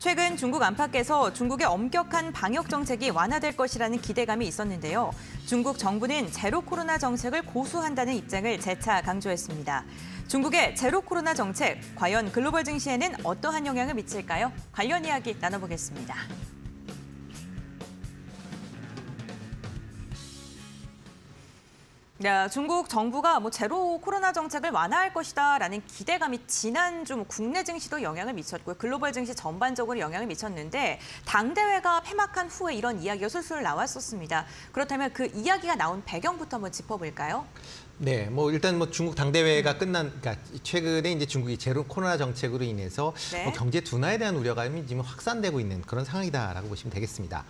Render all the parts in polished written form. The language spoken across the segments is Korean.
최근 중국 안팎에서 중국의 엄격한 방역 정책이 완화될 것이라는 기대감이 있었는데요. 중국 정부는 제로 코로나 정책을 고수한다는 입장을 재차 강조했습니다. 중국의 제로 코로나 정책, 과연 글로벌 증시에는 어떠한 영향을 미칠까요? 관련 이야기 나눠보겠습니다. 네, 중국 정부가 제로 코로나 정책을 완화할 것이다라는 기대감이 지난주 국내 증시도 영향을 미쳤고요. 글로벌 증시 전반적으로 영향을 미쳤는데 당대회가 폐막한 후에 이런 이야기가 술술 나왔었습니다. 그렇다면 그 이야기가 나온 배경부터 한번 짚어볼까요? 네, 일단 중국 당대회가 그러니까 최근에 이제 중국이 제로 코로나 정책으로 인해서 네. 경제 둔화에 대한 우려감이 지금 확산되고 있는 그런 상황이다라고 보시면 되겠습니다.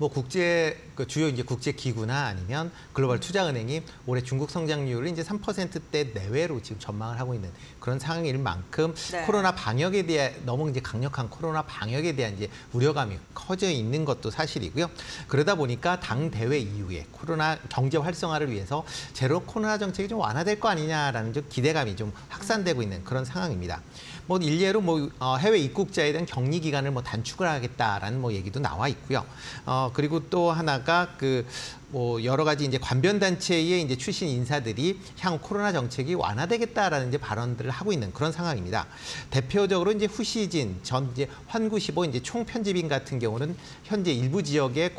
주요 이제 국제 기구나 아니면 글로벌 투자은행이 올해 중국 성장률을 이제 3%대 내외로 지금 전망을 하고 있는 그런 상황일 만큼 네. 코로나 방역에 대해 너무 이제 강력한 코로나 방역에 대한 이제 우려감이 커져 있는 것도 사실이고요. 그러다 보니까 당대회 이후에 코로나 경제 활성화를 위해서 제로 코로나 정책이 좀 완화될 거 아니냐라는 좀 기대감이 좀 확산되고 있는 그런 상황입니다. 일례로 해외 입국자에 대한 격리 기간을 단축을 하겠다라는 얘기도 나와 있고요. 그리고 또 하나가 여러 가지 이제 관변 단체의 이제 출신 인사들이 향후 코로나 정책이 완화되겠다라는 이제 발언들을 하고 있는 그런 상황입니다. 대표적으로 이제 후시진 전 이제 환구시보 이제 총편집인 같은 경우는 현재 일부 지역에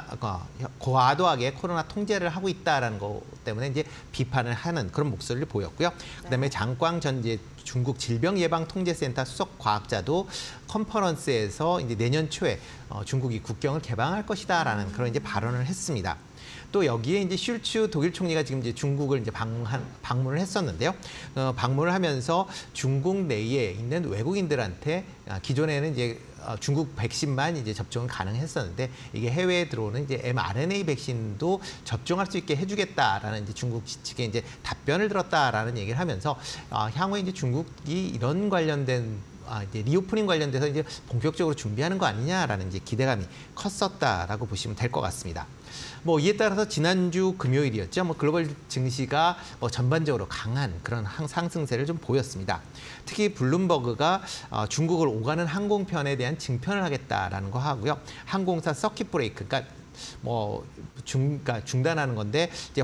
과도하게 코로나 통제를 하고 있다라는 것 때문에 이제 비판을 하는 그런 목소리를 보였고요. 그다음에 장광 전 이제 중국 질병예방통제센터 수석 과학자도 컨퍼런스에서 이제 내년 초에 중국이 국경을 개방할 것이다라는 그런 이제 발언을 했습니다. 또 여기에 이제 슐츠 독일 총리가 지금 이제 중국을 이제 방문을 했었는데요. 방문을 하면서 중국 내에 있는 외국인들한테 기존에는 이제 중국 백신만 이제 접종은 가능했었는데 이게 해외에 들어오는 이제 mRNA 백신도 접종할 수 있게 해주겠다라는 이제 중국 측에 이제 답변을 들었다라는 얘기를 하면서 향후에 이제 중국이 이런 관련된 이제 리오프닝 관련돼서 이제 본격적으로 준비하는 거 아니냐라는 이제 기대감이 컸었다라고 보시면 될 것 같습니다. 이에 따라서 지난주 금요일이었죠. 글로벌 증시가 전반적으로 강한 그런 상승세를 좀 보였습니다. 특히 블룸버그가 중국을 오가는 항공편에 대한 증편을 하겠다라는 거 하고요. 항공사 서킷 브레이크, 그러니까 중단하는 건데 이제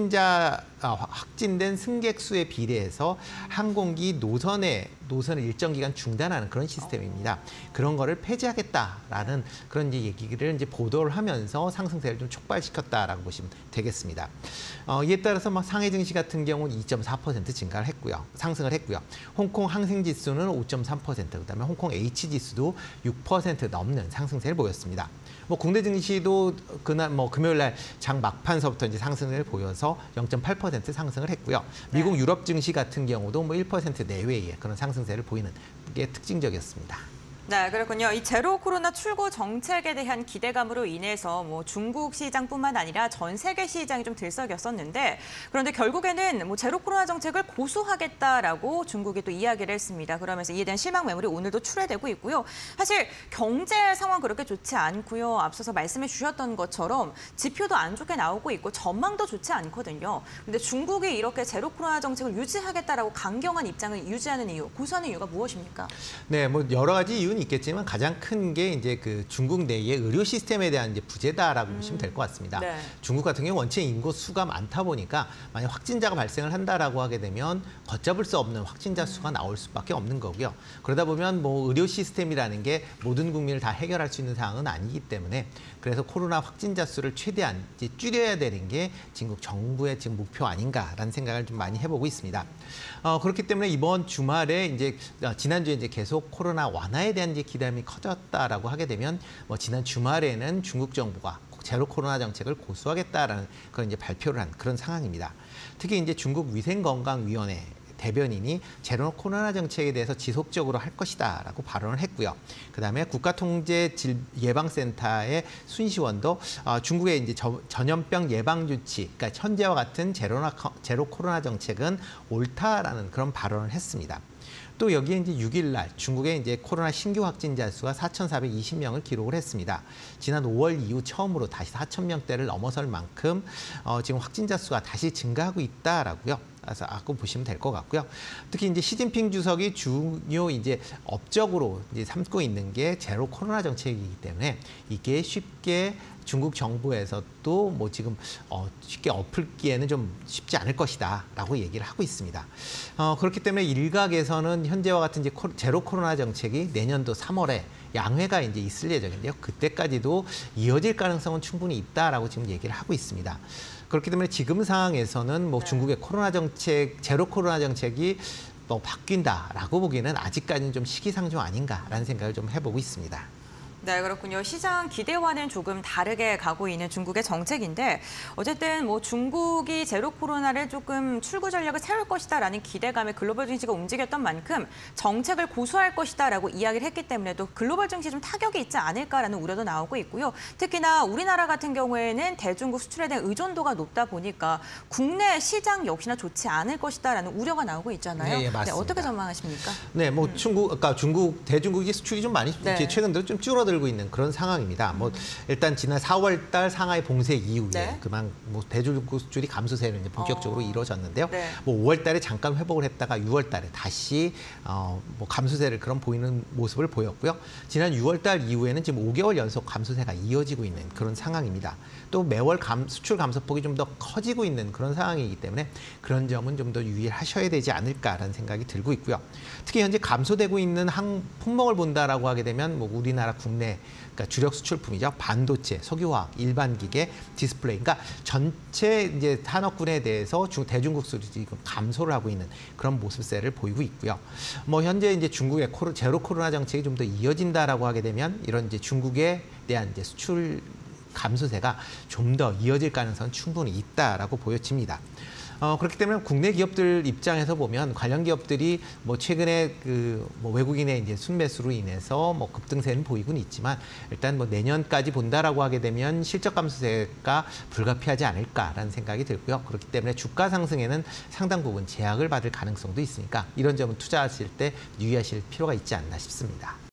확진된 승객 수에 비례해서 항공기 노선을 일정 기간 중단하는 그런 시스템입니다. 그런 거를 폐지하겠다라는 그런 이제 얘기를 이제 보도를 하면서 상승세를 좀 촉발시켰다라고 보시면 되겠습니다. 이에 따라서 상해 증시 같은 경우는 2.4% 상승을 했고요. 홍콩 항생 지수는 5.3%, 그다음에 홍콩 H 지수도 6% 넘는 상승세를 보였습니다. 국내 증시도 그날 금요일 날 장 막판서부터 이제 상승을 보여서 0.8% 상승을 했고요. 미국 유럽 증시 같은 경우도 1% 내외의 그런 상승세를 보이는 게 특징적이었습니다. 네, 그렇군요. 이 제로 코로나 출구 정책에 대한 기대감으로 인해서 중국 시장뿐만 아니라 전 세계 시장이 좀 들썩였었는데 그런데 결국에는 제로 코로나 정책을 고수하겠다라고 중국이 또 이야기를 했습니다. 그러면서 이에 대한 실망 매물이 오늘도 출회되고 있고요. 사실 경제 상황 그렇게 좋지 않고요. 앞서서 말씀해 주셨던 것처럼 지표도 안 좋게 나오고 있고 전망도 좋지 않거든요. 그런데 중국이 이렇게 제로 코로나 정책을 유지하겠다라고 강경한 입장을 유지하는 이유, 고수하는 이유가 무엇입니까? 네, 여러 가지 이유는 있겠지만 가장 큰 게 이제 중국 내의 의료 시스템에 대한 이제 부재다라고 보시면 될 것 같습니다. 네. 중국 같은 경우 원체 인구 수가 많다 보니까 만약 확진자가 발생을 한다라고 하게 되면 걷잡을 수 없는 확진자 수가 나올 수밖에 없는 거고요. 그러다 보면 의료 시스템이라는 게 모든 국민을 다 해결할 수 있는 상황은 아니기 때문에 그래서 코로나 확진자 수를 최대한 이제 줄여야 되는 게 중국 정부의 지금 목표 아닌가라는 생각을 좀 많이 해보고 있습니다. 그렇기 때문에 이번 주말에 이제 지난주에 이제 계속 코로나 완화에 대한 이제 기대감이 커졌다라고 하게 되면 지난 주말에는 중국 정부가 제로 코로나 정책을 고수하겠다라는 그런 이제 발표를 한 그런 상황입니다. 특히 이제 중국 위생건강위원회 대변인이 제로 코로나 정책에 대해서 지속적으로 할 것이다라고 발언을 했고요. 그다음에 국가통제예방센터의 순시원도 중국의 이제 전염병 예방 조치, 그러니까 현재와 같은 제로 코로나 정책은 옳다라는 그런 발언을 했습니다. 또 여기에 이제 6일 날 중국의 이제 코로나 신규 확진자 수가 4,420명을 기록을 했습니다. 지난 5월 이후 처음으로 다시 4,000명대를 넘어설 만큼 지금 확진자 수가 다시 증가하고 있다라고요. 거다라고 보시면 될 것 같고요. 특히 이제 시진핑 주석이 중요 이제 업적으로 이제 삼고 있는 게 제로 코로나 정책이기 때문에 이게 쉽게 중국 정부에서도 뭐 지금 쉽게 엎을기에는 좀 쉽지 않을 것이다라고 얘기를 하고 있습니다. 그렇기 때문에 일각에서는 현재와 같은 이제 제로 코로나 정책이 내년도 3월에 양회가 이제 있을 예정인데요. 그때까지도 이어질 가능성은 충분히 있다라고 지금 얘기를 하고 있습니다. 그렇기 때문에 지금 상황에서는 뭐 중국의 코로나 정책, 제로 코로나 정책이 뭐 바뀐다라고 보기에는 아직까지는 좀 시기상조 아닌가라는 생각을 좀 해보고 있습니다. 네, 그렇군요. 시장 기대와는 조금 다르게 가고 있는 중국의 정책인데 어쨌든 뭐 중국이 제로 코로나를 조금 출구 전략을 세울 것이다라는 기대감에 글로벌 증시가 움직였던 만큼 정책을 고수할 것이다라고 이야기를 했기 때문에 또 글로벌 증시에 좀 타격이 있지 않을까라는 우려도 나오고 있고요. 특히나 우리나라 같은 경우에는 대중국 수출에 대한 의존도가 높다 보니까 국내 시장 역시나 좋지 않을 것이다라는 우려가 나오고 있잖아요. 네, 맞습니다. 어떻게 전망하십니까? 네, 뭐 대중국의 수출이 좀 많이 최근 들어 좀 줄어들고 있는 그런 상황입니다. 뭐 일단 지난 4월 달 상하이 봉쇄 이후에 그만 뭐 대중국 수출이 감소세는 이제 본격적으로 이루어졌는데요. 뭐 5월 달에 잠깐 회복을 했다가 6월 달에 다시 뭐 감소세를 그런 보이는 모습을 보였고요. 지난 6월 달 이후에는 지금 5개월 연속 감소세가 이어지고 있는 그런 상황입니다. 또 매월 수출 감소폭이 좀 더 커지고 있는 그런 상황이기 때문에 그런 점은 좀 더 유의하셔야 되지 않을까라는 생각이 들고 있고요. 특히 현재 감소되고 있는 품목을 본다라고 하게 되면 뭐 우리나라 국내 그러니까 주력 수출품이죠. 반도체, 석유화학, 일반 기계, 디스플레이. 그러니까 전체 이제 산업군에 대해서 대중국 수출이 감소를 하고 있는 그런 모습세를 보이고 있고요. 뭐 현재 이제 중국의 제로 코로나 정책이 좀 더 이어진다라고 하게 되면 이런 이제 중국에 대한 이제 수출 감소세가 좀 더 이어질 가능성은 충분히 있다라고 보여집니다. 그렇기 때문에 국내 기업들 입장에서 보면 관련 기업들이 뭐 최근에 뭐 외국인의 이제 순매수로 인해서 뭐 급등세는 보이곤 있지만 일단 뭐 내년까지 본다라고 하게 되면 실적 감소세가 불가피하지 않을까라는 생각이 들고요. 그렇기 때문에 주가 상승에는 상당 부분 제약을 받을 가능성도 있으니까 이런 점은 투자하실 때 유의하실 필요가 있지 않나 싶습니다.